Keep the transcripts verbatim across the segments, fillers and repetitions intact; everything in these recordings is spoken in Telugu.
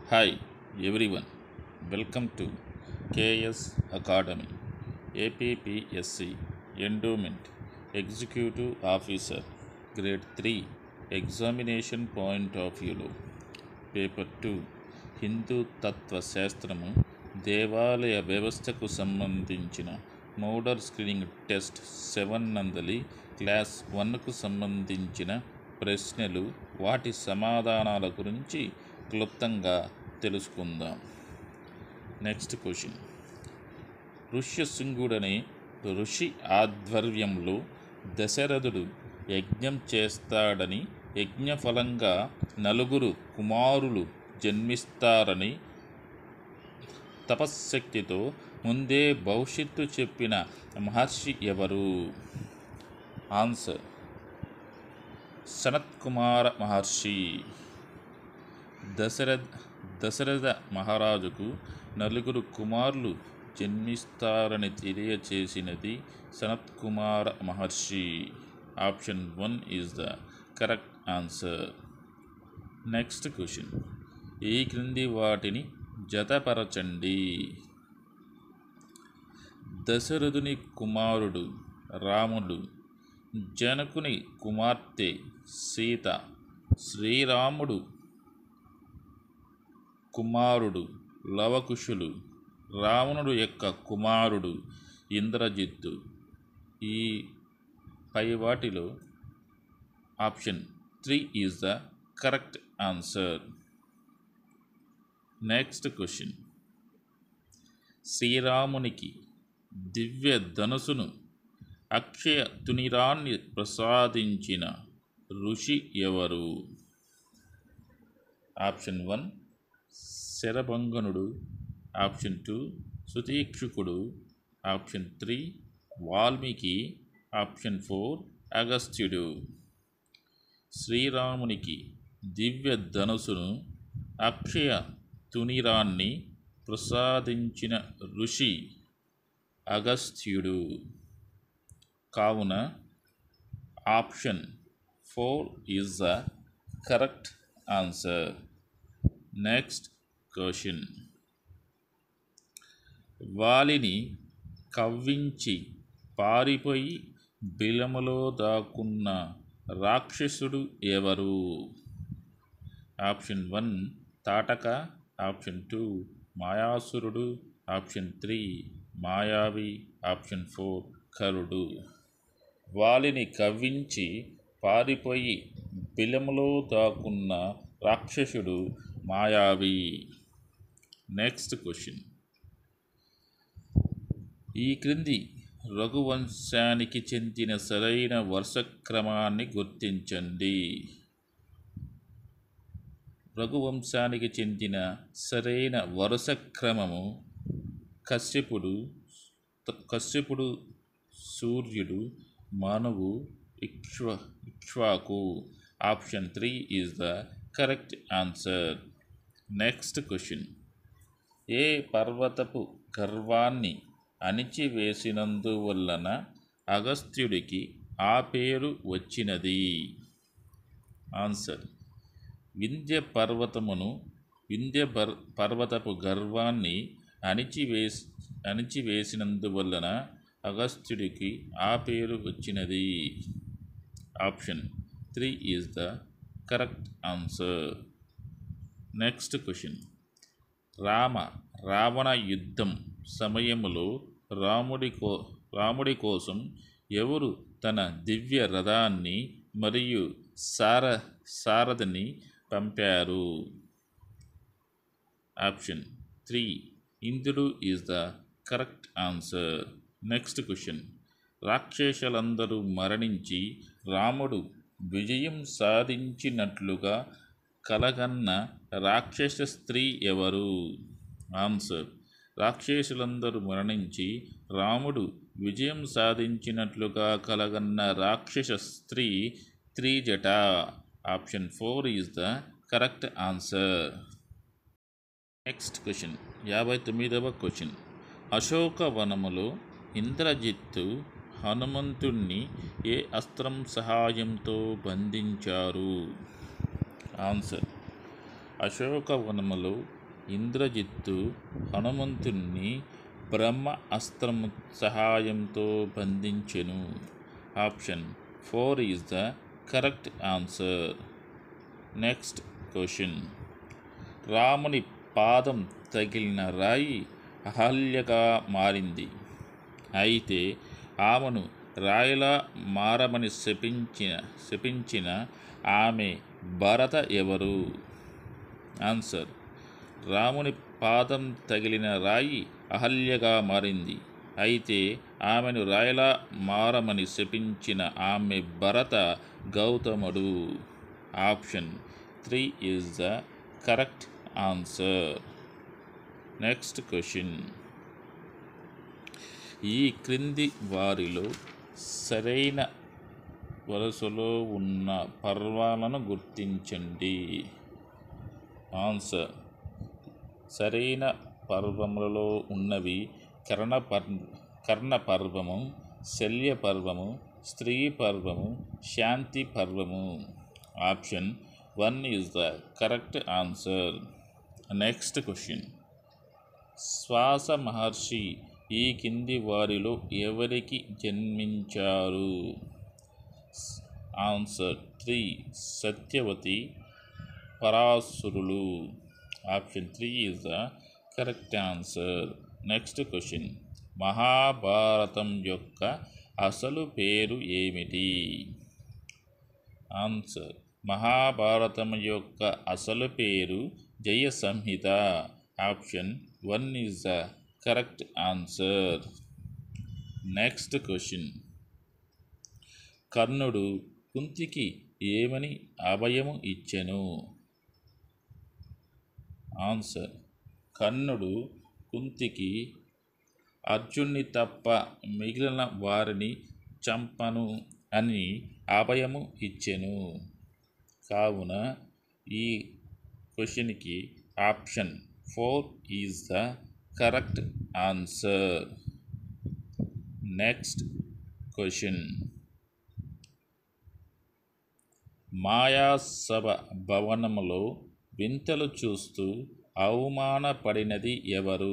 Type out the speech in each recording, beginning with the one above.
Hi everyone, welcome to K S Academy, A P P S C Endowment Executive Officer, Grade three, Examination Point of View, Paper two, Hindu తత్వశాస్త్రము దేవాలయ వ్యవస్థకు సంబంధించిన మోడల్ స్క్రీనింగ్ టెస్ట్ సెవెన్ నందలి క్లాస్ వన్కు సంబంధించిన ప్రశ్నలు వాటి సమాధానాల గురించి క్లుప్తంగా తెలుసుకుందాం. Next question. ఋష్యశృంగుడనే ఋషి ఆధ్వర్యంలో దశరథుడు యజ్ఞం చేస్తాడని, యజ్ఞఫలంగా నలుగురు కుమారులు జన్మిస్తారని తపశ్శక్తితో ముందే భవిష్యత్తు చెప్పిన మహర్షి ఎవరు? ఆన్సర్ సనత్కుమార మహర్షి. దశరథ దశరథ మహారాజుకు నలుగురు కుమారులు జన్మిస్తారని తెలియచేసినది సనత్కుమార మహర్షి. Option one is the correct answer. Next question. ఈ క్రింది వాటిని జతపరచండి. దశరథుని కుమారుడు రాముడు, జనకుని కుమార్తె సీత, శ్రీరాముడు కుమారుడు లవకుశులు, రావణుడు యొక్క కుమారుడు ఇంద్రజిత్తు. ఈ పై వాటిలో option three is the correct answer. Next question. శ్రీరామునికి దివ్య ధనుసును, అక్షయ తునిరాన్ని ప్రసాదించిన ఋషి ఎవరు? ఆప్షన్ వన్ శరభంగనుడు, ఆప్షన్ టూ సుతీక్షుకుడు, option three Valmiki, option four అగస్త్యుడు. శ్రీరామునికి దివ్య ధనుసును, అక్షయ తునిరాన్ని ప్రసాదించిన ఋషి అగస్త్యుడు. కావున option four is the correct answer. Next question. వాలిని కవ్వించి పారిపోయి బిలములో దాక్కున్న రాక్షసుడు ఎవరు? Option one Tataka, option two మాయాసురుడు, option three Mayavi, option four కరుడు. వాలిని కవ్వించి పారిపోయి బిలములో దాక్కున్న రాక్షసుడు మాయావి. Next question. ఈ క్రింది రఘువంశానికి చెందిన సరైన వరుస క్రమాన్ని గుర్తించండి. రఘువంశానికి చెందిన సరైన వరుస క్రమము కశ్యపుడు, కశ్యపుడు సూర్యుడు, మనువు, ఇక్ష్వ Ikshvaku. Option three is the correct answer. Next question. ఏ పర్వతపు గర్వాన్ని అణిచివేసినందువలన అగస్త్యుడికి ఆ పేరు వచ్చినది? ఆన్సర్ వింధ్య పర్వతమును, వింధ్య పర్ పర్వతపు గర్వాన్ని అణిచివేసి అణిచివేసినందువలన అగస్త్యుడికి ఆ పేరు వచ్చినది. Option three is the correct answer. Next question. Rama Ravana యుద్ధం సమయంలో రాముడి కో రాముడి కోసం ఎవరు తన దివ్య రథాన్ని మరియు సార సారథిని పంపారు? ఆప్షన్ త్రీ ఇంద్రుడు is the correct answer. Next question. రాక్షసులందరూ మరణించి రాముడు విజయం సాధించినట్లుగా కలగన్న రాక్షస స్త్రీ ఎవరు? ఆన్సర్ రాక్షసులందరూ మరణించి రాముడు విజయం సాధించినట్లుగా కలగన్న రాక్షస స్త్రీ Trijata. Option four is the correct answer. Next question. యాభై తొమ్మిదవ క్వశ్చన్. అశోకవనములో ఇంద్రజిత్తు హనుమంతుణ్ణి ఏ అస్త్రం సహాయంతో బంధించారు? ఆన్సర్ అశోకవనములో ఇంద్రజిత్తు హనుమంతుణ్ణి బ్రహ్మ అస్త్రము సహాయంతో బంధించెను? Option four is the correct answer. Next question. రాముని పాదం తగిలిన రాయి అహల్యగా మారింది. అయితే ఆమెను రాయిలా మారమని శపించిన శపించిన ఆమె భరత ఎవరు? ఆన్సర్. రాముని పాదం తగిలిన రాయి అహల్యగా మారింది. అయితే ఆమెను రాయిలా మారమని శపించిన ఆమె భరత గౌతముడు. Option three is the correct answer. Next question. ఈ క్రింది వారిలో సరైన వరుసలో ఉన్న పర్వాలను గుర్తించండి. ఆన్సర్. సరైన పర్వములలో ఉన్నవి కర్ణ పర్ కర్ణ పర్వము, శల్య పర్వము, స్త్రీ పర్వము, శాంతి పర్వము. Option one is the correct answer. Next question. శ్వాస మహర్షి ఈ కింది వారిలో ఎవరికి జన్మించారు? ఆన్సర్ త్రీ సత్యవతి, పరాశరులు. Option three is the correct answer. Next question. మహాభారతం యొక్క అసలు పేరు ఏమిటి? ఆన్సర్. మహాభారతం యొక్క అసలు పేరు Jaya Samhita. Option one is the correct answer. Next question. కర్ణుడు కుంతికి ఏమని అభయము ఇచ్చెను? ఆన్సర్. కర్ణుడు కుంతికి అర్జున్ని తప్ప మిగిలిన వారిని చంపను అని అభయము ఇచ్చెను. కావున ఈ క్వశ్చన్కి option four is the correct answer. Next question. Mayasabha భవనములో వింతలు చూస్తూ అవమానపడినది ఎవరు?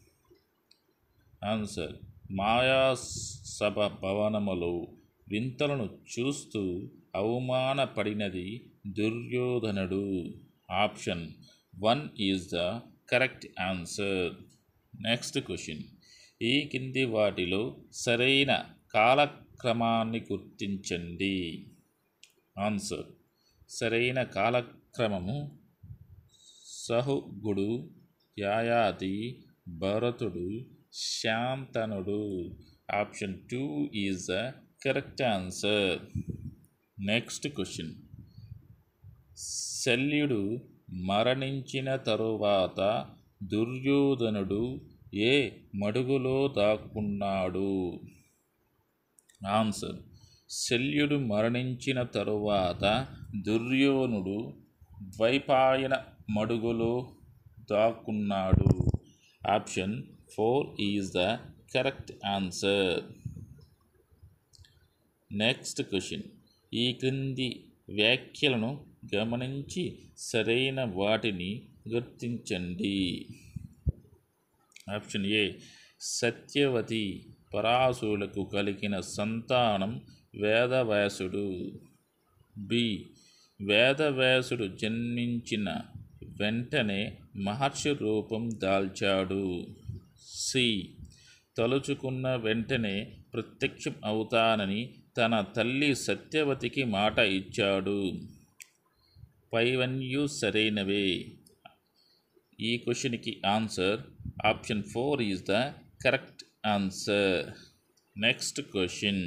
ఆన్సర్. మాయాసభ భవనములో వింతలను చూస్తూ అవమానపడినది దుర్యోధనుడు. Option one is the correct answer. Next question. ఈ కింది వాటిలో సరైన కాలక్రమాన్ని గుర్తించండి. ఆన్సర్. సరైన కాలక్రమము సహుగుడు, యయాతి, భరతుడు, శాంతనుడు. Option two is the correct answer. Next question. శల్యుడు మరణించిన తరువాత దుర్యోధనుడు ఏ మడుగులో దాక్కున్నాడు? ఆన్సర్. శల్యుడు మరణించిన తరువాత దుర్యోధనుడు ద్వైపాయన మడుగులో దాక్కున్నాడు. Option four is the correct answer. Next question. ఈ క్రింది వ్యాఖ్యలను గమనించి సరైన వాటిని గుర్తించండి. Option A. సత్యవతి పరాశరులకు కలిగిన సంతానం వేదవ్యాసుడు. బి. వేదవ్యాసుడు జన్మించిన వెంటనే మహర్షి రూపం దాల్చాడు. సి. తలుచుకున్న వెంటనే ప్రత్యక్షం అవుతానని తన తల్లి సత్యవతికి మాట ఇచ్చాడు. పైవన్యూ సరైనవే. ఈ క్వశ్చన్కి answer option four is the correct answer. Next question.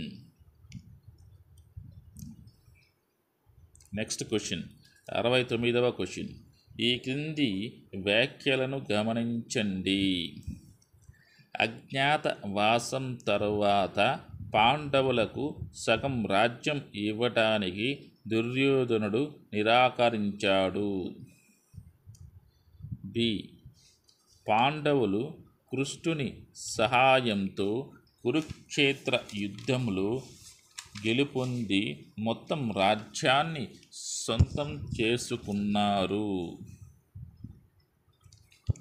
Next question అరవై తొమ్మిదవ క్వశ్చన్. ఈ క్రింది వ్యాఖ్యలను గమనించండి. అజ్ఞాత వాసం తరువాత పాండవులకు సగం రాజ్యం ఇవ్వటానికి దుర్యోధనుడు నిరాకరించాడు. బి. పాండవులు కృష్ణుని సహాయంతో కురుక్షేత్ర యుద్ధంలో గెలుపొంది మొత్తం రాజ్యాన్ని సొంతం చేసుకున్నారు.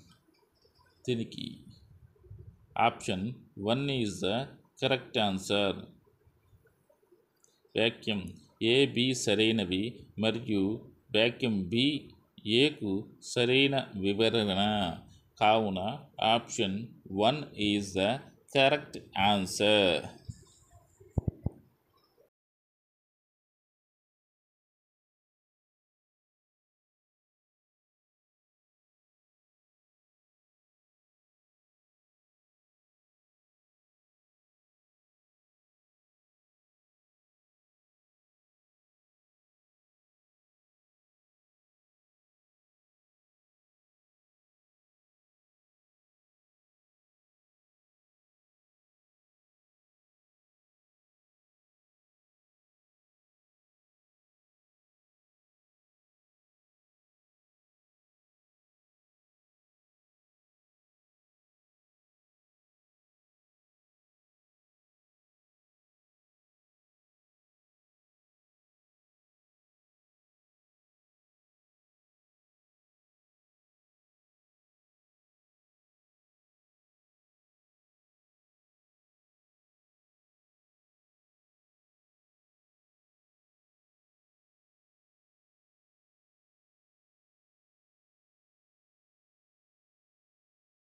దీనికి option one is the correct answer. వాక్యం ఏ బి సరైనవి మరియు వాక్యం బి ఏకు సరైన వివరణ కావున option one is the correct answer.